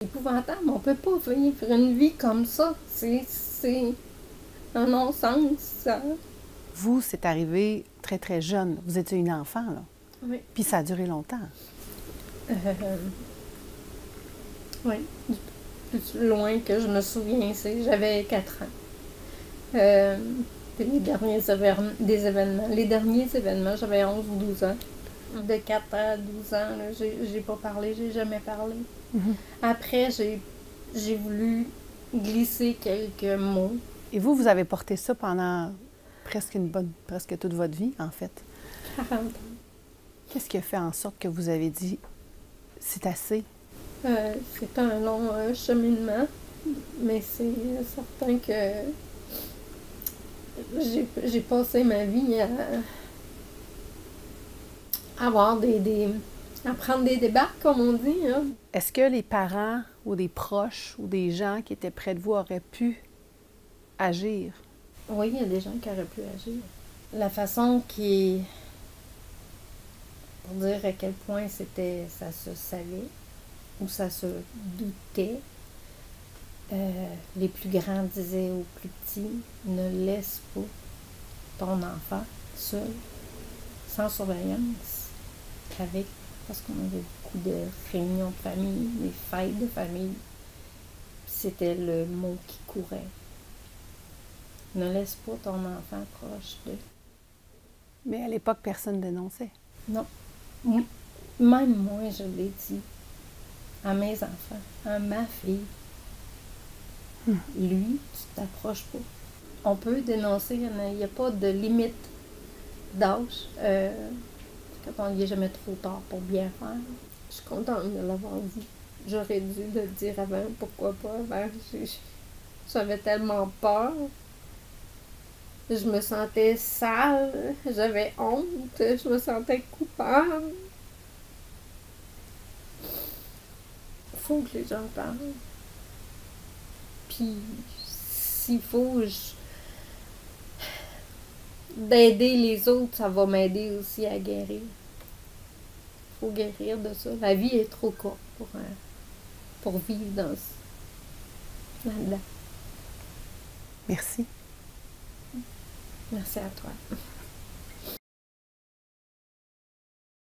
Épouvantable, on peut pas vivre une vie comme ça. C'est un non-sens, ça. Vous, c'est arrivé très, très jeune. Vous étiez une enfant, là. Oui. Puis ça a duré longtemps. Euh, oui, du plus loin que je me souviens, j'avais 4 ans. Les derniers événements, j'avais 11 ou 12 ans. De 4 à 12 ans, là, j'ai pas parlé, j'ai jamais parlé. Après, j'ai voulu glisser quelques mots. Et vous, vous avez porté ça pendant presque toute votre vie, en fait. 40 ans. Qu'est-ce qui a fait en sorte que vous avez dit « c'est assez ». C'est un long cheminement, mais c'est certain que j'ai passé ma vie à avoir à prendre des débarques, comme on dit. Hein. Est-ce que les parents ou des proches ou des gens qui étaient près de vous auraient pu agir? Oui, il y a des gens qui auraient pu agir. La façon qui est... Pour dire à quel point ça se savait ou ça se doutait, les plus grands disaient aux plus petits, ne laisse pas ton enfant seul, sans surveillance, parce qu'on avait beaucoup de réunions de famille, des fêtes de famille. C'était le mot qui courait. Ne laisse pas ton enfant proche de... Mais à l'époque, personne ne dénonçait. Non. Même moi, je l'ai dit à mes enfants, à ma fille. Lui, tu t'approches pas. On peut dénoncer, il n'y a pas de limite d'âge. Quand on n'y est jamais trop tard pour bien faire. Je suis contente de l'avoir dit. J'aurais dû le dire avant, pourquoi pas avant. J'avais tellement peur. Je me sentais sale, j'avais honte, je me sentais coupable. Faut que les gens parlent. Puis, s'il faut d'aider les autres, ça va m'aider aussi à guérir. Faut guérir de ça. La vie est trop courte pour vivre là-dedans. Merci. Merci à toi.